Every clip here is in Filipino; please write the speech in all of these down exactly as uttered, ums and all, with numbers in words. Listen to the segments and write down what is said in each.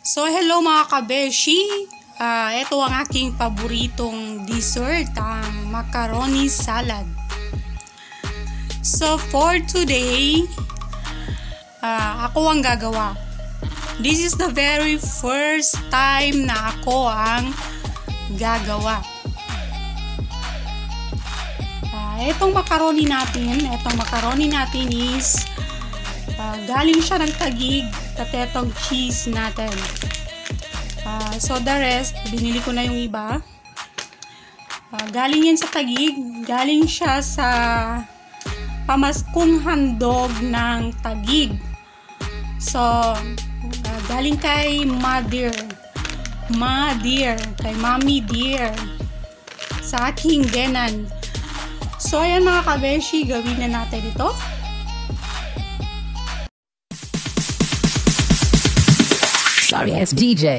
So, hello mga kabeshi! Uh, ito ang aking paboritong dessert, ang macaroni salad. So, for today, uh, ako ang gagawa. This is the very first time na ako ang gagawa. Uh, itong macaroni natin, itong macaroni natin is uh, galing siya ng Taguig. At itong cheese natin. Uh, so the rest, binili ko na yung iba. Uh, galing yan sa Taguig. Galing siya sa pamaskong handog ng Taguig. So, uh, galing kay Ma Dear. Ma Dear. Kay Mami Dear. Sa aking genan. So, ayan mga kabeshi, gawin na natin ito. Sorry, it's D J.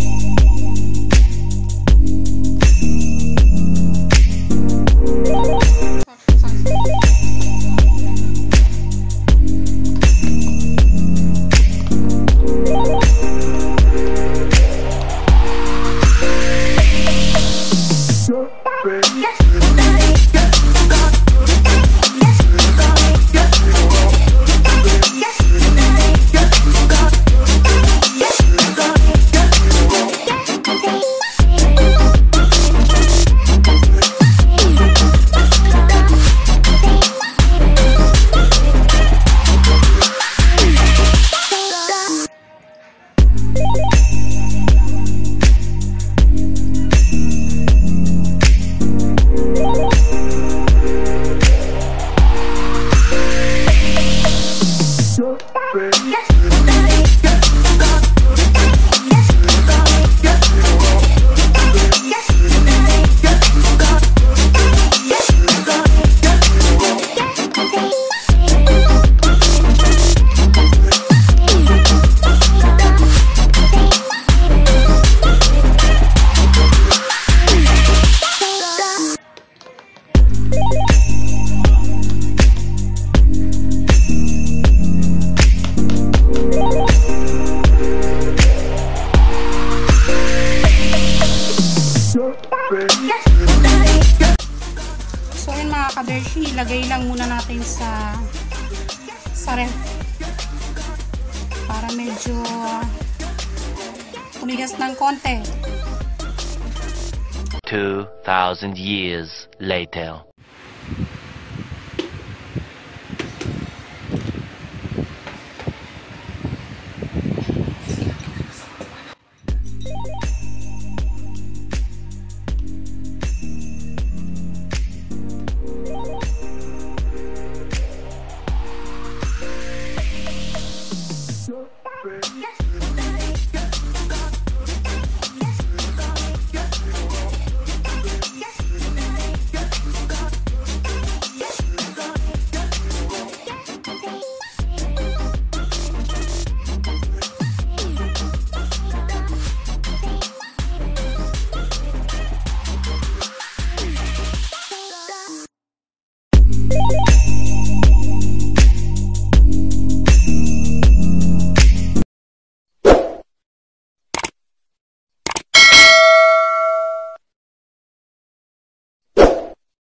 You mga kabeshi, ilagay lang muna natin sa sa ref para medyo tumigas ng konti. two thousand years later.